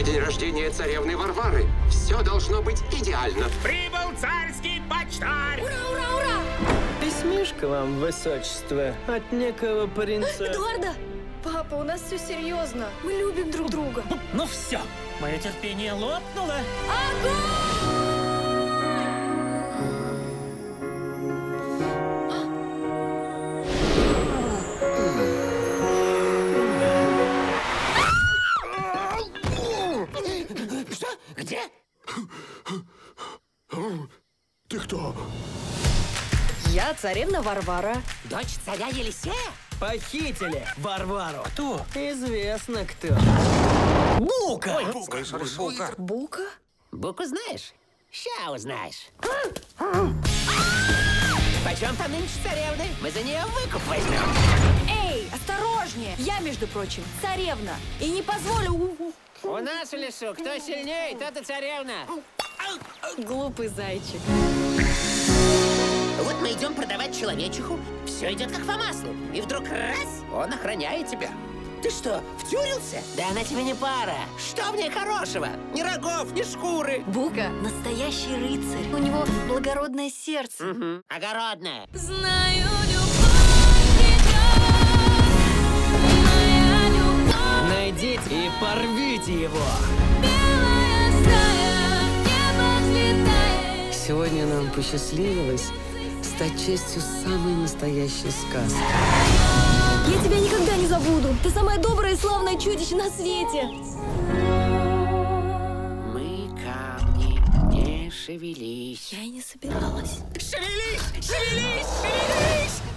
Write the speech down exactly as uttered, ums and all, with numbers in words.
Сегодня день рождения царевны Варвары. Все должно быть идеально. Прибыл царский почтарь! Ура, ура, ура! Письмишко вам, высочество, от некого принца. Эдуарда! Папа, у нас все серьезно. Мы любим друг друга. Ну все, мое терпение лопнуло. Что? Где? Ты кто? Я царевна Варвара. Дочь царя Елисея? Похитили Варвару. Кто? Известно кто. Бука! Ой, слышишь, Бука? Бука? Буку знаешь? Ща узнаешь. Почем там нынче царевны? Мы за нее выкуп возьмем. Эй, осторожнее! Я, между прочим, царевна. И не позволю... У нас в лесу кто сильнее, тот и царевна. Глупый зайчик. Вот мы идем продавать человечиху. Все идет как по маслу. И вдруг раз, он охраняет тебя. Ты что, втюрился? Да она тебе не пара. Что в ней хорошего? Ни рогов, ни шкуры. Бука — настоящий рыцарь. У него благородное сердце. Угу. Огородное. Знаю, любовь идет, моя любовь. Найдите и порвите его. Белая стая, небо взлетает. Сегодня нам посчастливилось стать частью самой настоящей сказки. Я тебя никогда не забуду. Ты самое доброе и славное чудище на свете. Мы камни, не шевелись. Я и не собиралась. Шевелись, шевелись, шевелись!